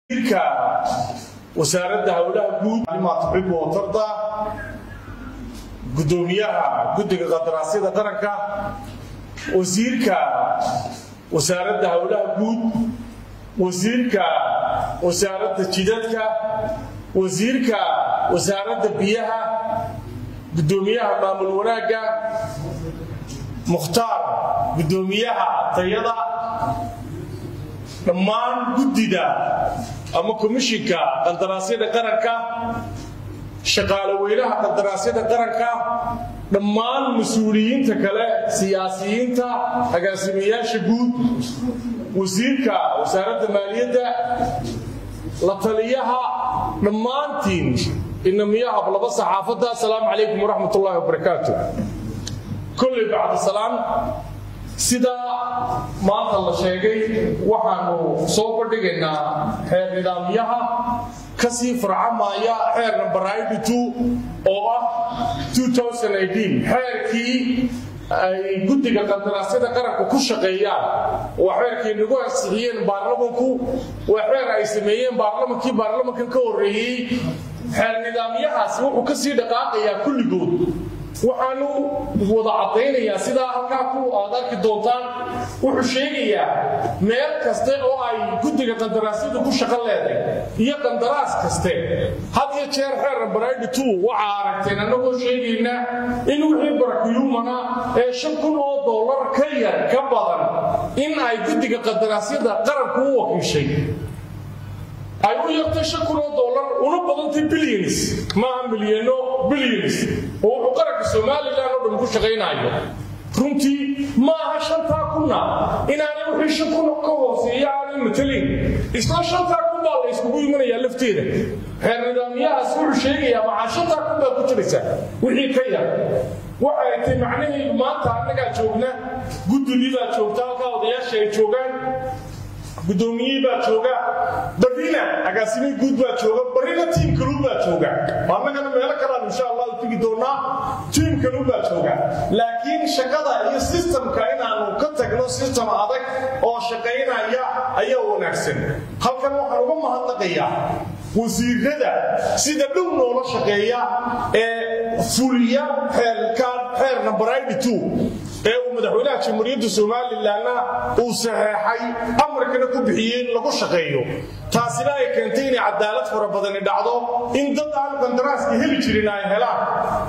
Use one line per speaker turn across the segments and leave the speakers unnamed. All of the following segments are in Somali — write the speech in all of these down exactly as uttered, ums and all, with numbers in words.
وسارد هؤلاء جود ما تحب وترضى قدوميها قد قدراسية قرنك وزيرك وسارد هؤلاء جود وزيرك وسارد جدتك وزيرك وسارد بيها قدوميها مامل وناقة مختار قدوميها طيادة لما قددا أما كمشيكا قدراسية قرنكا شغال ويلها قدراسية قرنكا لما المسؤولين تكلا سياسيين تا أقاسمية شجود وزيركا وزارة المالية لطليها لما أنتين إنما ياها بلبس صحافة. السلام عليكم ورحمة الله وبركاته. كل بعد السلام sida maanta la sheegay waxaanu soo bandhigaynaa xeer nidaamyaha ka sii farcamaya xeer number two oo ah two thousand eighteen xeerkii ay guddiga qandaraasyada qaranka ku shaqeeyaan waa xeerkii nagu ansixiyeen baarlamanku waa xeer ay sameeyeen baarlamankii baarlamankan ka horeeyay xeer nidaamyahaas wuxuu ka sii dhaqaaqayaa kulligood waxaanu wada cadaynayaa sida halka ku adarki doontaan wuxuu sheegayaa meel kaste oo ay guddiga qandaraasyada ku shaqo leedahay iyo qandaraas kaste had iyo jeer xeer number two waxa aragteen anagoo sheegayna in wixii barakiyumana ee shan kun oo dollar ka yar ka badan in ay guddiga qandaraasyada qaranku u wakiishay ay u yartay shan kun oo dollar una badantay billions ma milyaano billions oo qaranka Soomaaliland oo dhan ku shaqeynayo runtii ma aha shanta kunna inaanay wixii shan kun ka hooseeya aan matalin isla shanta kun baa la isku imanaya lafteeda xeer nidaamyahaas wuxuu sheegayaa ma shanta kun baa ku jiraysa wixii ka yar waxa ay tahay macnaheedu maanta anaga joogna guddiga joogta halka odayaasha ay joogaan gudoomiye baa jooga badina agaasimi guud baa jooga barina team kale baa jooga annagana meel kale insha Allah u tagi doona team kale baa jooga laakiin shaqada iyo systemka inaanu ka tagno system adag oo shaqeynaya ayaa wanaagsan halkan waxaan uga mahadnaqayaa wasiirada sida dhow noola shaqeeya ee fuliya xeerka xeer number two ee uu madaxweynaha jamhuuriyadda Soomaaliland uu saxeexay amarkana ku bixiyeen lagu shaqeeyo taasina ay keentay in cadaalad fara badan dhacdo in dad aan qandaraaska heli jirin ay helaan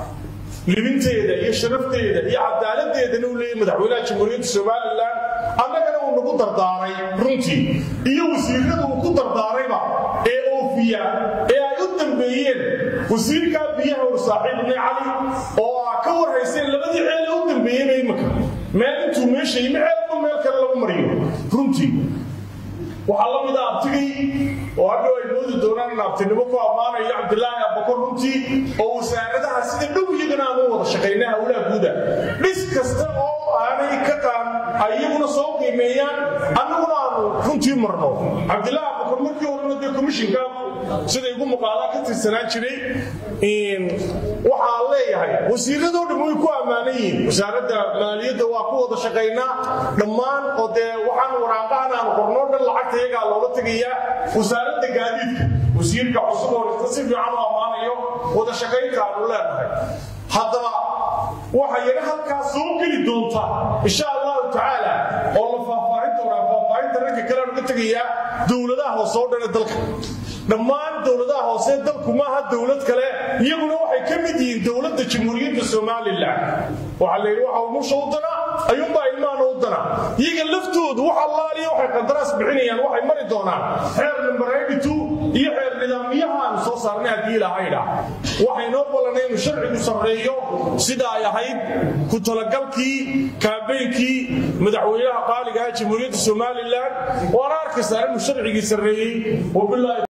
libinteeda iyo sharafteeda iyo cadaaladeeda uu leeyahay madaxweynaha jamhuuriyadda Soomaaliland annagana uu nagu dardaaray runtii iyo wasiirada uu ku dardaarayba ee oofiya ee ay u dambeeyeen wasiirka biyaha oo saaxiib ibn Ali oo ka warhaysay labadii ceel u dambeeyay imaka meel intuu meeshay meel meel kale lagu mariyo runtii waxa la mid ah abtigay oo hadhow ay moodi doonaan abtinimo ku amaanayo Cabdullaahi Abubakar runtii oo wasaaradaha sida dhow iyagana aan wada shaqeynaa hawlaha guuda dhis kasta oo aanay ka qaan ayaguna soo qiimeeyaan annaguna aanu runtii marno Cabdullaahi Abubakar markii hore ee commissionka sida igu muqaala ka tirsanaan jiray in waxa leeyahay wasiiradu dhimay ku amaanayeen wasaaradda maaliyadda waa ku wada shaqeynaa dhammaan oo de waxaan waraaqaana aan qorno dhan lacagta iyaga looga tagaya wasaaradda gaadiidka wasiirka cusub oo si fiican u amaanayo wada shaqeynta aan leeyahay haddaba waxa yara halkaas soo geli doonta insha Allah taala oo la faahfaahin doona faahfaahinta ragga kale uga tagaya dawladaha hoose oo dhan dalka dhammaan dawladaha hoose dalku ma aha dawlad kale iyaguna waxay ka mid yihiin dawladda jamhuuriyadda Soomaaliland waxa la yiri waxa uu showdana ayuun baa ilmaan u dana iyaga laftoodu waxa Allah iyo waxay qandaraas bixinayaan waxay mari doonaan xeer number two iyo xeer nidaamyaha aan soo saarnay hadii la hayda waxay noo balanayeen sharcigu sareeyo sida ay ahayd ku talagalkii kaabeykii madaxweynaha qaaliga ah jamhuuriyadda Soomaaliland oo arkaysa in sharcigu sareeyay wabillahi